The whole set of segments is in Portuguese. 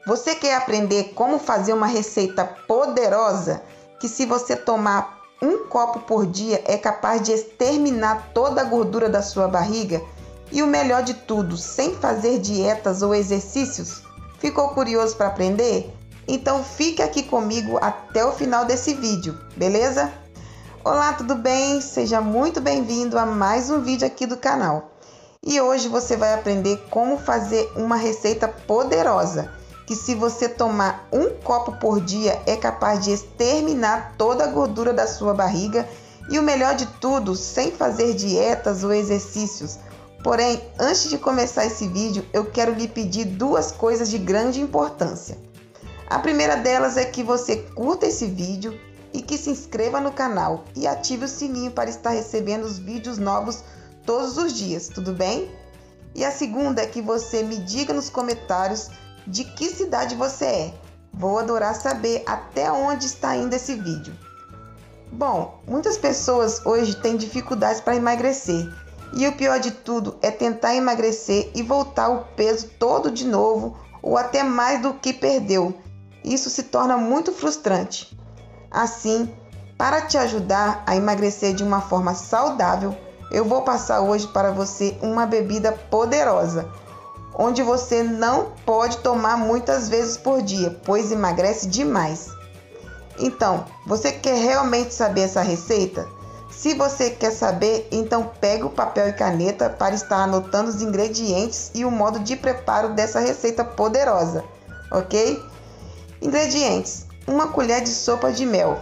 Você quer aprender como fazer uma receita poderosa que, se você tomar um copo por dia, é capaz de exterminar toda a gordura da sua barriga? E o melhor de tudo, sem fazer dietas ou exercícios? Ficou curioso para aprender? Então fique aqui comigo até o final desse vídeo, beleza? Olá, tudo bem? Seja muito bem-vindo a mais um vídeo aqui do canal. E hoje você vai aprender como fazer uma receita poderosa que, se você tomar um copo por dia, é capaz de exterminar toda a gordura da sua barriga e o melhor de tudo, sem fazer dietas ou exercícios. Porém, antes de começar esse vídeo, eu quero lhe pedir duas coisas de grande importância. A primeira delas é que você curta esse vídeo e que se inscreva no canal e ative o sininho para estar recebendo os vídeos novos todos os dias, tudo bem? E a segunda é que você me diga nos comentários de que cidade você é. Vou adorar saber até onde está indo esse vídeo. Bom, muitas pessoas hoje têm dificuldades para emagrecer. E o pior de tudo é tentar emagrecer e voltar o peso todo de novo ou até mais do que perdeu. Isso se torna muito frustrante. Assim, para te ajudar a emagrecer de uma forma saudável, eu vou passar hoje para você uma bebida poderosa, onde você não pode tomar muitas vezes por dia, pois emagrece demais. Então, você quer realmente saber essa receita? Se você quer saber, então pegue o papel e caneta para estar anotando os ingredientes e o modo de preparo dessa receita poderosa, ok? Ingredientes: uma colher de sopa de mel,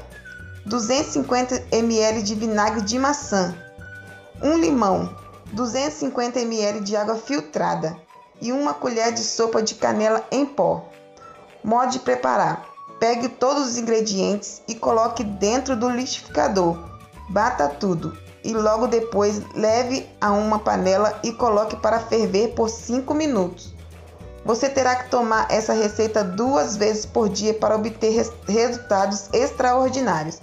250 ml de vinagre de maçã, um limão, 250 ml de água filtrada e uma colher de sopa de canela em pó. Modo de preparar: pegue todos os ingredientes e coloque dentro do liquidificador. Bata tudo e logo depois leve a uma panela e coloque para ferver por 5 minutos. Você terá que tomar essa receita 2 vezes por dia para obter resultados extraordinários.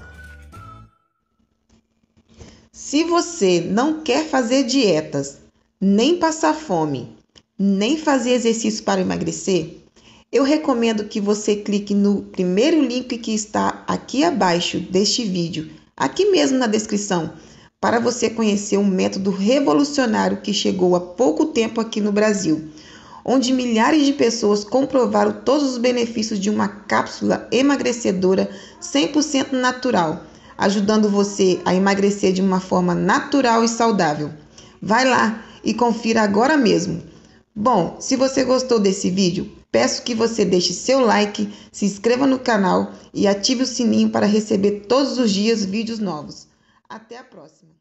Se você não quer fazer dietas, nem passar fome, nem fazer exercício para emagrecer, eu recomendo que você clique no primeiro link que está aqui abaixo deste vídeo, aqui mesmo na descrição, para você conhecer um método revolucionário que chegou há pouco tempo aqui no Brasil, onde milhares de pessoas comprovaram todos os benefícios de uma cápsula emagrecedora 100% natural, ajudando você a emagrecer de uma forma natural e saudável. Vai lá e confira agora mesmo. Bom, se você gostou desse vídeo, peço que você deixe seu like, se inscreva no canal e ative o sininho para receber todos os dias vídeos novos. Até a próxima!